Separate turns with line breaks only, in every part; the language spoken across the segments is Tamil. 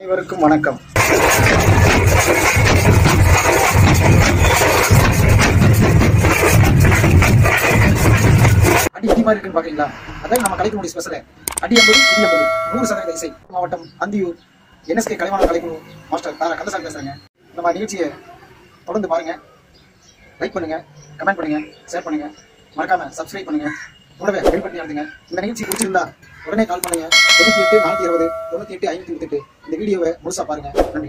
அனைவருக்கும் வணக்கம். அடி இடி மாதிரி இருக்குன்னு பாக்குறீங்களா? அதான் நம்ம கலைக்குடி ஸ்பெஷல். அடி 50 இடி 50 100% இசை. மாவட்டம் அந்தியூர் NSK கலைவாணர் கலைக்குழு மாஸ்டர் தாரா கந்தசாமி பேசுறேங்க. நம்ம நிகழ்ச்சியை தொடர்ந்து பாருங்க. லைக் பண்ணுங்க, கமெண்ட் பண்ணுங்க, ஷேர் பண்ணுங்க, மறக்காம சப்ஸ்கிரைப் பண்ணுங்க, கூடவே பெல் பட்டனை அழுத்துங்க. இந்த நிகழ்ச்சி பிடிச்சிருந்தா உடனே கால் பண்ணுங்க. 98 420 98 538. இந்த வீடியோவை முழுசா பாருங்க. நன்றி.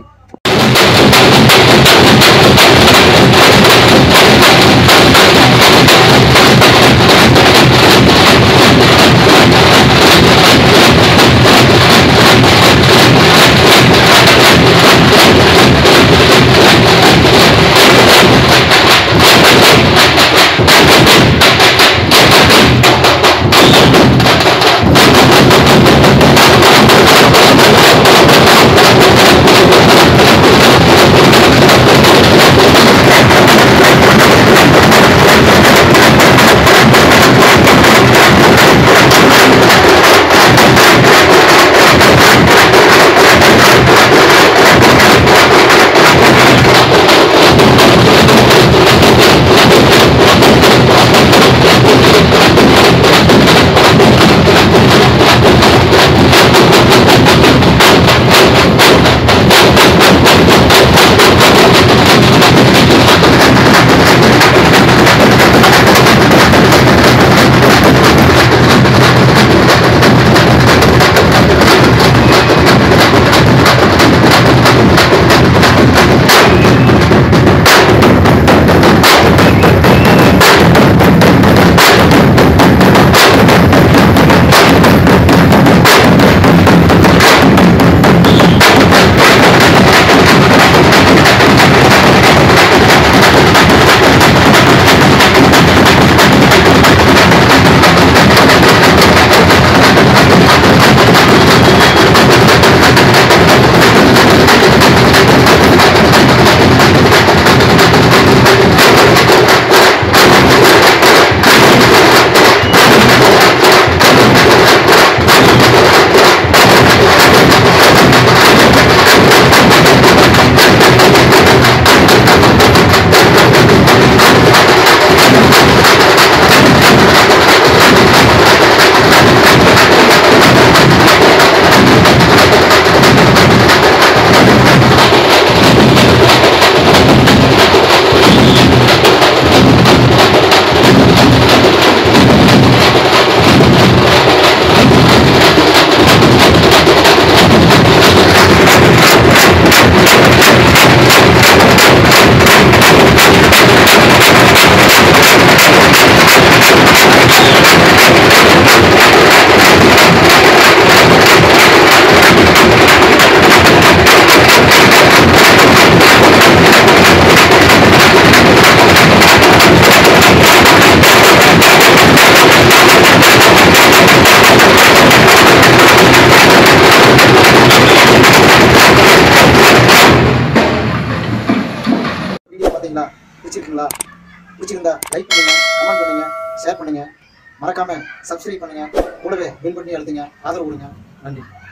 பிடிச்சிருக்கீங்களா? பிடிச்சிருந்தா லைக் பண்ணுங்க, கமெண்ட் பண்ணுங்க, ஷேர் பண்ணுங்க, மறக்காம சப்ஸ்கிரைப் பண்ணுங்க, கூடவே பெல் பட்டனை அழுத்துங்க. ஆதரவு கொடுங்க. நன்றி.